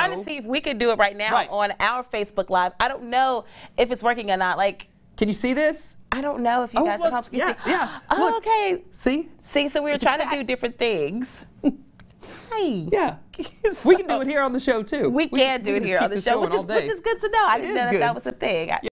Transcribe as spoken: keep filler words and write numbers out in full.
trying to see if we could do it right now right. on our Facebook Live. I don't know if it's working or not. Like, can you see this? I don't know if you oh, guys look, can yeah, see. yeah. Oh, look. okay. See? See, so we were it's trying to do different things. Hey. Yeah. so, we can do it here on the show too. We, we can do we it here on the show, which is, which is good to know. I it didn't know that good. that was a thing. I,